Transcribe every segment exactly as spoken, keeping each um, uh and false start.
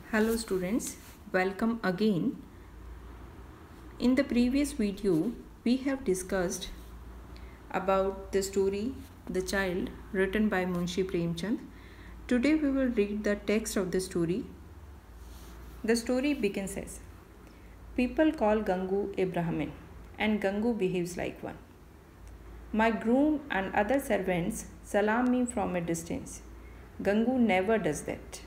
Hello students, welcome again. In the previous video, we have discussed about the story The Child written by Munshi Premchand. Today we will read the text of the story. The story begins as, people call Gangu a Brahmin and Gangu behaves like one. My groom and other servants salam me from a distance. Gangu never does that.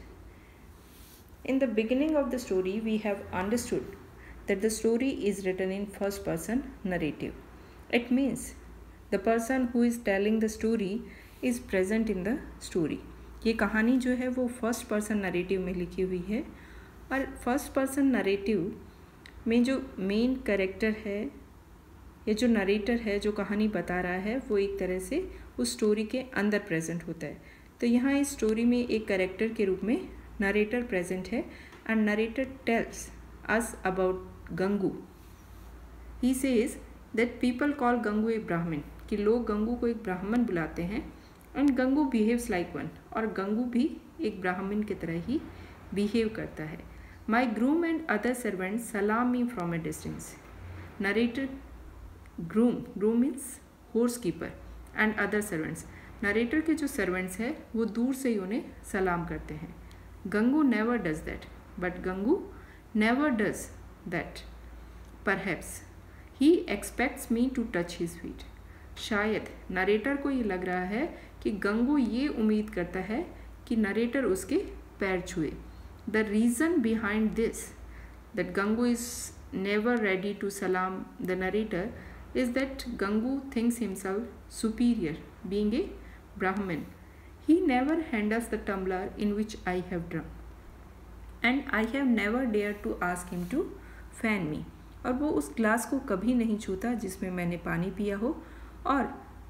In the beginning of the story, we have understood that the story is written in first person narrative. It means the person who is telling the story is present in the story. ये कहानी जो है वो first person narrative में लिखी हुई है और फर्स्ट पर्सन नरेटिव में जो मेन कैरेक्टर है या जो नरेटर है जो कहानी बता रहा है वो एक तरह से उस स्टोरी के अंदर प्रेजेंट होता है. तो यहाँ इस स्टोरी में एक कैरेक्टर के रूप में नरेटर प्रेजेंट है and narrator tells us about Gangu. He says that people call Gangu a Brahmin, कि लोग गंगू को एक ब्राह्मण बुलाते हैं and Gangu behaves like one, और गंगू भी एक ब्राह्मण की तरह ही बिहेव करता है. My groom and other servant सलाम me from a distance. Narrator groom, groom means horse keeper, and other servants, narrator के जो सर्वेंट्स हैं वो दूर से ही उन्हें सलाम करते हैं. Gangu never does that, but Gangu never does that. Perhaps he expects me to touch his feet. शायद नरेटर को ये लग रहा है कि गंगू ये उम्मीद करता है कि नरेटर उसके पैर छुए. The reason behind this, that Gangu is never ready to salam the narrator, is that Gangu thinks himself superior, being a Brahmin. He never handles the tumbler in which I have drunk, and I have never dared to ask him to fan me. और वो उस glass को कभी नहीं छूता जिसमें मैंने पानी पिया हो, और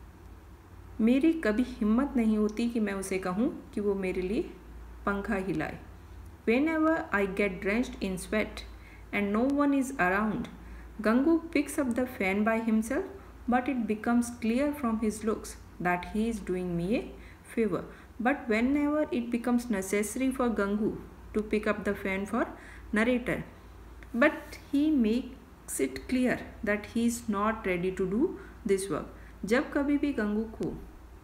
मेरी कभी हिम्मत नहीं होती कि मैं उसे कहूँ कि वो मेरे लिए पंखा हिलाए. Whenever I get drenched in sweat and no one is around, Gangu picks up the fan by himself, but it becomes clear from his looks that he is doing me a favor. But whenever it becomes necessary for Gangu to pick up the fan for narrator, but he makes it clear that he is not ready to do this work. जब कभी भी गंगू को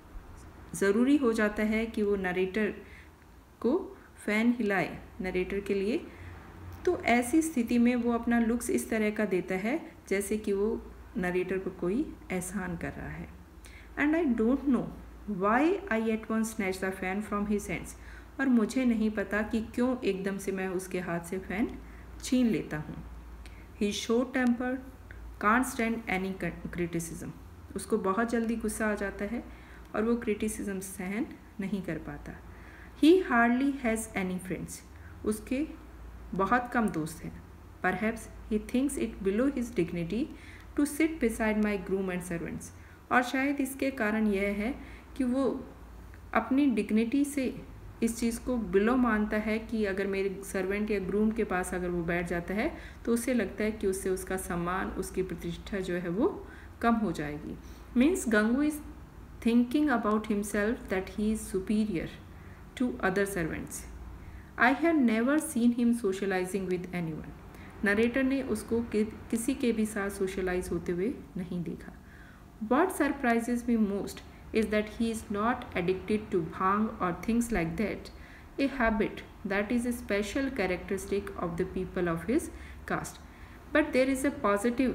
ज़रूरी हो जाता है कि वो नरेटर को फैन हिलाए नरेटर के लिए, तो ऐसी स्थिति में वो अपना लुक्स इस तरह का देता है जैसे कि वो नरेटर को कोई एहसान कर रहा है. And I don't know Why I at once snatched the fan from his hands. और मुझे नहीं पता कि क्यों एकदम से मैं उसके हाथ से फैन छीन लेता हूँ. He short tempered, can't stand any criticism. उसको बहुत जल्दी गुस्सा आ जाता है और वो क्रिटिसिज्म सहन नहीं कर पाता. He hardly has any friends. उसके बहुत कम दोस्त हैं. Perhaps he thinks it below his dignity to sit beside my groom and servants. और शायद इसके कारण यह है कि वो अपनी डिग्निटी से इस चीज़ को बिलो मानता है कि अगर मेरे सर्वेंट या ग्रूम के पास अगर वो बैठ जाता है तो उसे लगता है कि उससे उसका सम्मान, उसकी प्रतिष्ठा जो है वो कम हो जाएगी. Means Gangu is thinking about himself that he is superior to other servants. I have never seen him socialising with anyone. Narrator ने उसको कि, किसी के भी साथ सोशलाइज होते हुए नहीं देखा. What surprises me most is that he is not addicted to bhang or things like that, a habit that is a special characteristic of the people of his caste. But there is a positive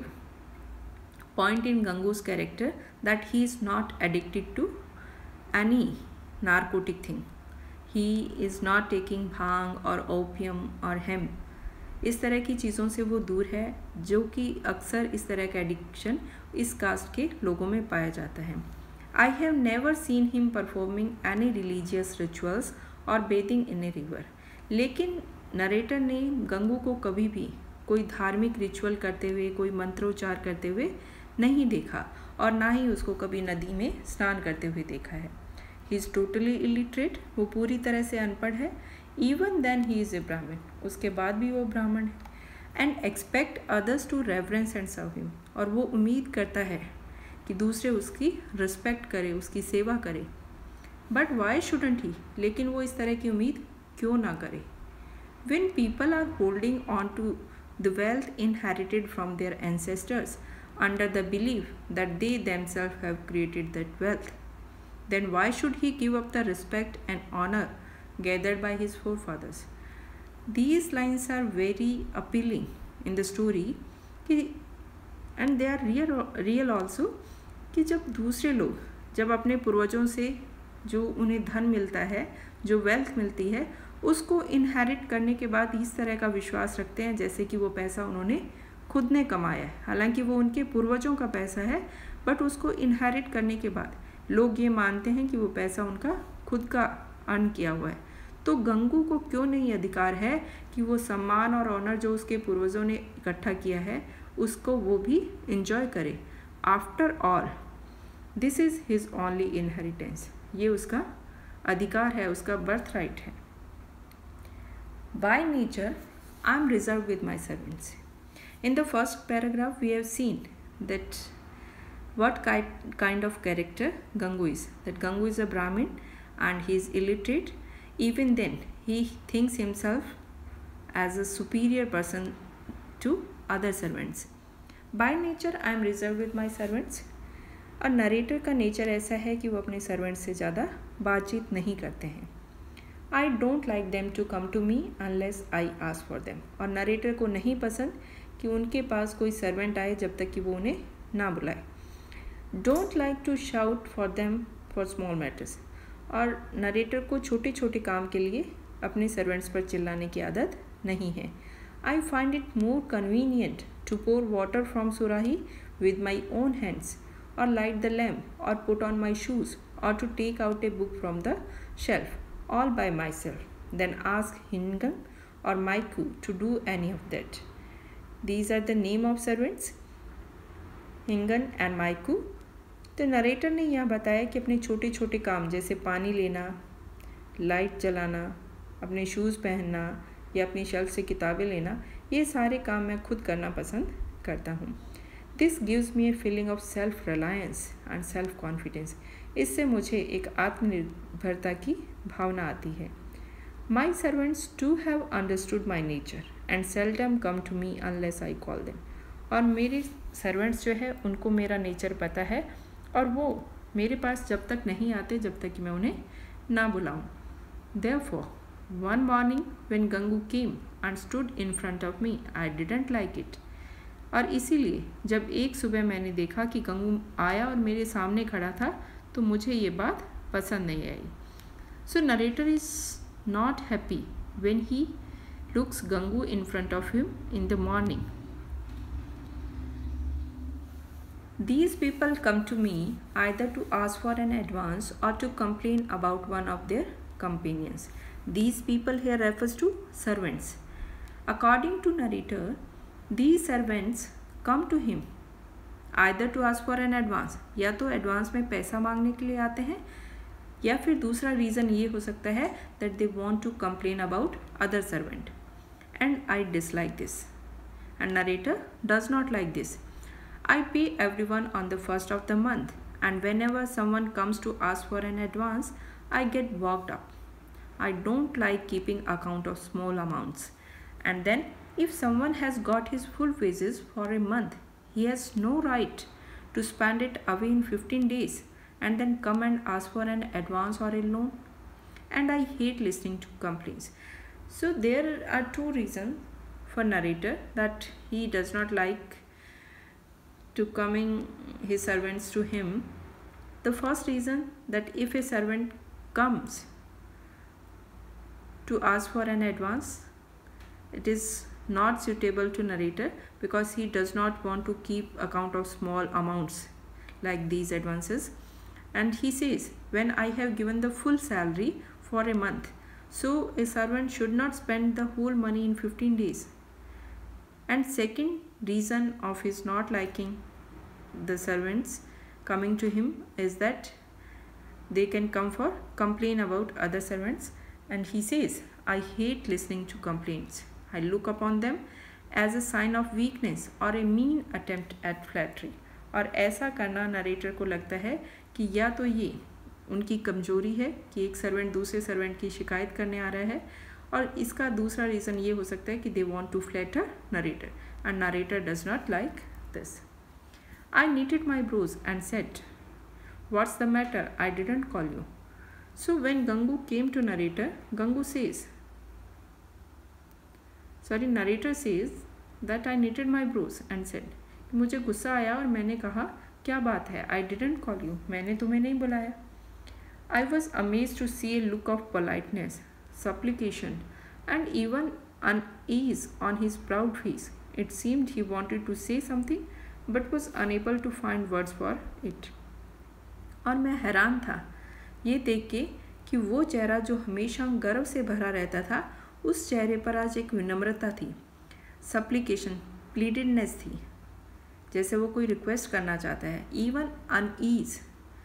point in Gangu's character, that he is not addicted to any narcotic thing. He is not taking bhang or opium or hemp. इस तरह की चीज़ों से वो दूर है जो कि अक्सर इस तरह का एडिक्शन इस कास्ट के लोगों में पाया जाता है. I have never seen him performing any religious rituals or bathing in a river. लेकिन नरेटर ने गंगू को कभी भी कोई धार्मिक रिचुअल करते हुए, कोई मंत्रोच्चार करते हुए नहीं देखा और ना ही उसको कभी नदी में स्नान करते हुए देखा है. He is totally illiterate. वो पूरी तरह से अनपढ़ है. Even then he is a Brahmin. उसके बाद भी वो ब्राह्मण है. And expect others to reverence and serve him. और वो उम्मीद करता है कि दूसरे उसकी रिस्पेक्ट करे, उसकी सेवा करे. बट वाई शुडंट ही, लेकिन वो इस तरह की उम्मीद क्यों ना करे. When people are holding on to the wealth inherited from their ancestors under the belief that they themselves have created that wealth, then why should he give up the respect and honor gathered by his forefathers? These lines are very appealing in the story, and they are real real also, कि जब दूसरे लोग जब अपने पूर्वजों से जो उन्हें धन मिलता है, जो वेल्थ मिलती है, उसको इनहेरिट करने के बाद इस तरह का विश्वास रखते हैं जैसे कि वो पैसा उन्होंने खुद ने कमाया है, हालांकि वो उनके पूर्वजों का पैसा है, बट उसको इनहेरिट करने के बाद लोग ये मानते हैं कि वो पैसा उनका खुद का अर्न किया हुआ है। तो गंगू को क्यों नहीं अधिकार है कि वो सम्मान और ऑनर जो उसके पूर्वजों ने इकट्ठा किया है उसको वो भी इंजॉय करे? After all this is his only inheritance, ये उसका अधिकार है, उसका बर्थ राइट है। By nature I am reserve with my servants. In the first paragraph we have seen that what kind of character Gangu is. That Gangu is a Brahmin and he is illiterate. Even then he thinks himself as a superior person to other servants. By nature I am reserved with my servants. और narrator का nature ऐसा है कि वो अपने servants से ज़्यादा बातचीत नहीं करते हैं। I don't like them to come to me unless I ask for them. और नरेटर को नहीं पसंद कि उनके पास कोई सर्वेंट आए जब तक कि वो उन्हें ना बुलाए। Don't like to shout for them for small matters. और नरेटर को छोटे छोटे काम के लिए अपने सर्वेंट्स पर चिल्लाने की आदत नहीं है। I find it more convenient to pour water from surahi with my own hands or light the lamp or put on my shoes or to take out a book from the shelf all by myself than ask Hingan or Maiku to do any of that. These are the name of servants, Hingan and Maiku. तो narrator ने यह बताया कि अपने छोटे छोटे काम जैसे पानी लेना, लाइट जलाना, अपने शूज़ पहनना या अपनी शेल्फ से किताबें लेना, ये सारे काम मैं खुद करना पसंद करता हूँ। This gives me a feeling of self reliance and self confidence. इससे मुझे एक आत्मनिर्भरता की भावना आती है। My servants too have understood my nature and seldom come to me unless I call them. और मेरे सर्वेंट्स जो है उनको मेरा नेचर पता है और वो मेरे पास जब तक नहीं आते जब तक कि मैं उन्हें ना बुलाऊं। Therefore one morning when Gangu came and stood in front of me I didn't like it. और इसीलिए जब एक सुबह मैंने देखा कि गंगू आया और मेरे सामने खड़ा था तो मुझे ये बात पसंद नहीं आई। So narrator is not happy when he looks Gangu in front of him in the morning. These people come to me either to ask for an advance or to complain about one of their companions. These people here refers to servants. According to narrator, these servants come to him either to ask for an advance, या तो advance में पैसा मांगने के लिए आते हैं, या फिर दूसरा रीज़न ये हो सकता है that they want to complain about other servant. And I dislike this. And narrator does not like this. I pay everyone on the first of the month, and whenever someone comes to ask for an advance, I get worked up. I don't like keeping account of small amounts. And then if someone has got his full wages for a month, he has no right to spend it away in fifteen days and then come and ask for an advance or a loan. And I hate listening to complaints. So there are two reasons for narrator that he does not like to coming his servants to him. The first reason that if a servant comes to ask for an advance, it is not suitable to narrator because he does not want to keep account of small amounts like these advances. And he says, when I have given the full salary for a month, so a servant should not spend the whole money in fifteen days. And second reason of his not liking the servants coming to him is that they can come for complain about other servants. And he says, I hate listening to complaints. I look upon them as a sign of weakness or a mean attempt at flattery. और ऐसा करना narrator को लगता है कि या तो ये उनकी कमजोरी है कि एक सर्वेंट दूसरे सर्वेंट की शिकायत करने आ रहा है, और इसका दूसरा रीज़न ये हो सकता है कि they want to flatter narrator and narrator does not like this. I knitted my brows and said, "What's the matter? I didn't call you." So when Gangu came to narrator, Gangu says, sorry, narrator says that I knitted my brows and said, मुझे गुस्सा आया और मैंने कहा क्या बात है? I didn't call you. मैंने तुम्हें नहीं बुलाया. I was amazed to see a look of politeness, supplication, and even unease on his proud face. It seemed he wanted to say something, but was unable to find words for it. और मैं हैरान था ये देख के कि वो चेहरा जो हमेशा गर्व से भरा रहता था, उस चेहरे पर आज एक विनम्रता थी, सप्लिकेशन, प्लीडेडनेस थी, जैसे वो कोई रिक्वेस्ट करना चाहता है. Even uneasy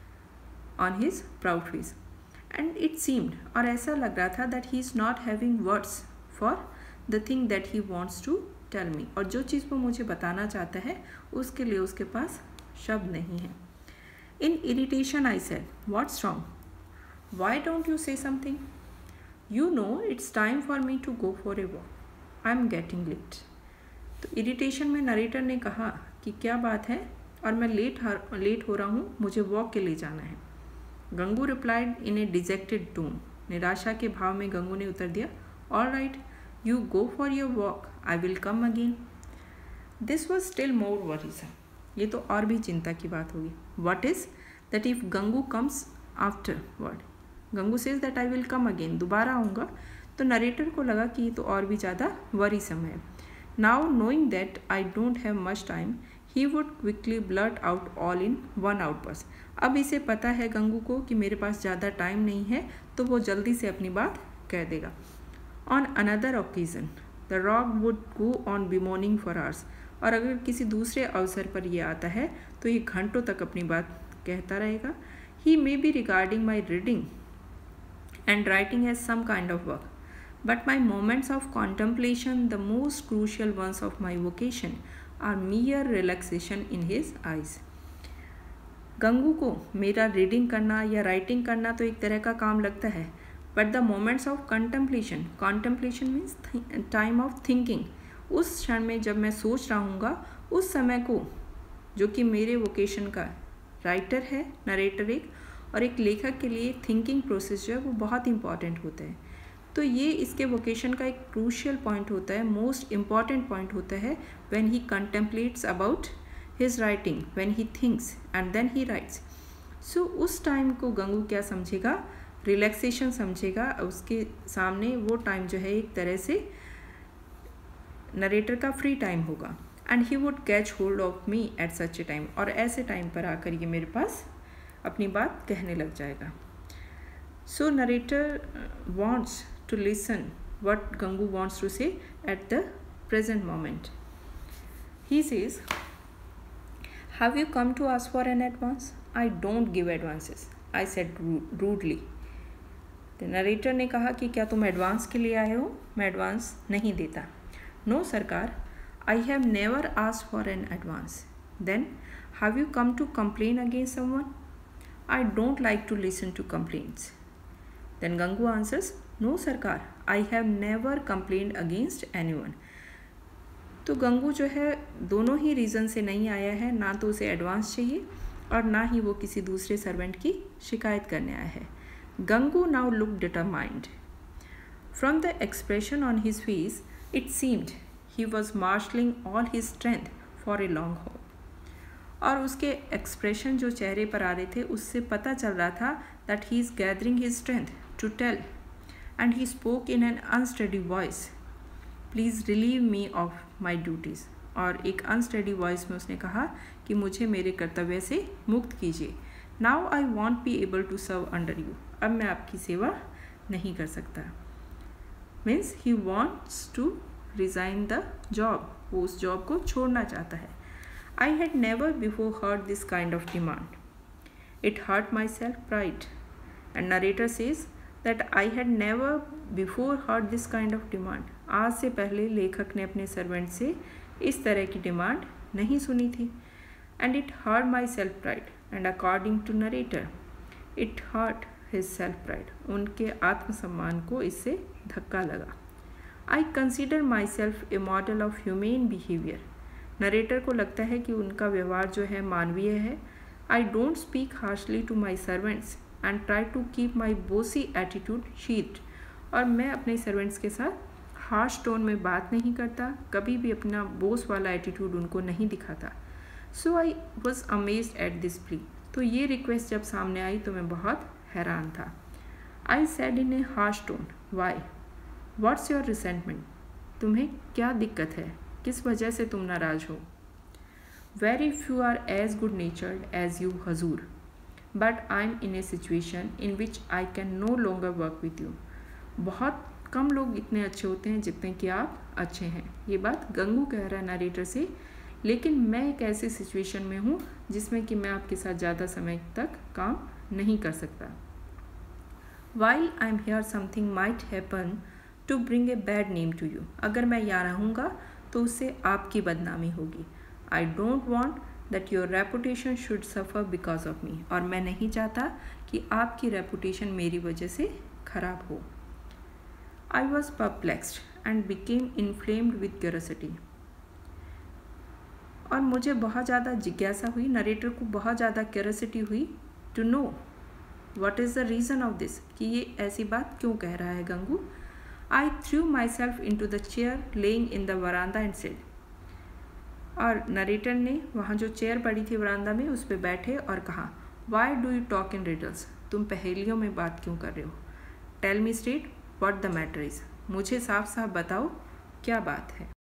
on his proud face. And it seemed, और ऐसा लग रहा था that he is not having words for the thing that he wants to tell me. और जो चीज़ वो मुझे बताना चाहता है उसके लिए उसके पास शब्द नहीं है. In irritation I said, what's wrong? Why don't you say something? You know it's time for me to go for a walk. I am getting late. तो इरिटेशन में नरेटर ने कहा कि क्या बात है और मैं लेट लेट हो रहा हूँ, मुझे वॉक के लिए जाना है. Gangu replied in a dejected tone. निराशा के भाव में गंगू ने उत्तर दिया, all right, you go for your walk, I will come again. This was still more worrisome. ये तो और भी चिंता की बात होगी. What is that if Gangu comes afterward? Gangu says that I will come again. दोबारा आऊँगा. तो नरेटर को लगा कि ये तो और भी ज़्यादा worrisome है. Now knowing that I don't have much time, he would quickly blurt out all in one outburst. अब इसे पता है गंगू को कि मेरे पास ज़्यादा टाइम नहीं है, तो वो जल्दी से अपनी बात कह देगा. On another occasion, the rock would go on bemoaning for hours. और अगर किसी दूसरे अवसर पर यह आता है तो ये घंटों तक अपनी बात कहता रहेगा. He may be regarding my reading and writing as some kind of work, but my moments of contemplation, the most crucial ones of my vocation, are mere relaxation in his eyes. Gangu को मेरा reading करना या writing करना तो एक तरह का काम लगता है, but the moments of contemplation, contemplation means time of thinking, उस क्षण में जब मैं सोच रहा हूँगा, उस समय को, जो कि मेरे वोकेशन का राइटर है, नरेटर एक, और एक लेखक के लिए थिंकिंग प्रोसेस जो है वो बहुत इंपॉर्टेंट होता है. तो ये इसके वोकेशन का एक क्रूशियल पॉइंट होता है, मोस्ट इम्पॉर्टेंट पॉइंट होता है when he contemplates about his writing, when he thinks and then he writes. So उस टाइम को गंगू क्या समझेगा? रिलैक्सेशन समझेगा. उसके सामने वो टाइम जो है एक तरह से नरेटर का फ्री टाइम होगा. And he would catch hold of me at such a time. और ऐसे टाइम पर आकर ये मेरे पास अपनी बात कहने लग जाएगा. So narrator wants to listen what Gangu wants to say at the present moment. He says, have you come to ask for an advance? I don't give advances, I said rudely. तो नरेटर ने कहा कि क्या तुम advance के लिए आए हो? मैं एडवांस नहीं देता. नो सरकार, I have never asked for an advance. Then have you come to complain against someone? I don't like to listen to complaints. Then Gangu answers, no सरकार, I have never complained against anyone. तो गंगू जो है दोनों ही reason से नहीं आया है, ना तो उसे एडवांस चाहिए और ना ही वो किसी दूसरे सर्वेंट की शिकायत करने आया है. Gangu now looked determined. From the expression on his face, it seemed he was marshalling all his strength for a long haul. और उसके एक्सप्रेशन जो चेहरे पर आ रहे थे उससे पता चल रहा था that he is gathering his strength to tell, and he spoke in an unsteady voice. Please relieve me of my duties. और एक अनस्टेडी वॉइस में उसने कहा कि मुझे मेरे कर्तव्य से मुक्त कीजिए. Now I won't be able to serve under you. अब मैं आपकी सेवा नहीं कर सकता. Means he wants to resign the job. वो उस जॉब को छोड़ना चाहता है. I had never before heard this kind of demand. It hurt my self pride. And narrator says that I had never before heard this kind of demand. आज से पहले लेखक ने अपने सर्वेंट से इस तरह की डिमांड नहीं सुनी थी. And it hurt my self pride. And according to narrator, it hurt his self pride, उनके आत्मसम्मान को इससे धक्का लगा। I consider myself a model of humane behaviour, narrator को लगता है कि उनका व्यवहार जो है मानवीय है। I don't speak harshly to my servants and try to keep my bossy attitude sheathed, और मैं अपने सर्वेंट्स के साथ हार्श टोन में बात नहीं करता, कभी भी अपना बोस वाला एटीट्यूड उनको नहीं दिखाता। So I was amazed at this plea, तो ये रिक्वेस्ट जब सामने आई तो मैं बहुत हैरान था। I said in a harsh tone, why what's your resentment, तुम्हें क्या दिक्कत है, किस वजह से तुम नाराज हो। Very few are as good natured as you हजूर, but I am in a situation in which I can no longer work with you, बहुत कम लोग इतने अच्छे होते हैं जितने कि आप अच्छे हैं। ये बात गंगू कह रहा है नरेटर से, लेकिन मैं एक ऐसी सिचुएशन में हूँ जिसमें कि मैं आपके साथ ज़्यादा समय तक काम नहीं कर सकता। While I am here something might happen to bring a bad name to you, अगर मैं यहाँ रहूँगा तो उससे आपकी बदनामी होगी। I don't want that your reputation should suffer because of me, और मैं नहीं चाहता कि आपकी रेपुटेशन मेरी वजह से खराब हो। I was perplexed and became inflamed with curiosity, और मुझे बहुत ज़्यादा जिज्ञासा हुई, नरेटर को बहुत ज़्यादा क्यूरियोसिटी हुई to know what is the reason of this, कि ये ऐसी बात क्यों कह रहा है Gangu. I threw myself into the chair lying in the veranda and said, और नरेटर ने वहाँ जो चेयर पड़ी थी वरांदा में उस पर बैठे और कहा, why do you talk in riddles, तुम पहेलियों में बात क्यों कर रहे हो। Tell me straight what the matter is, मुझे साफ साफ बताओ क्या बात है।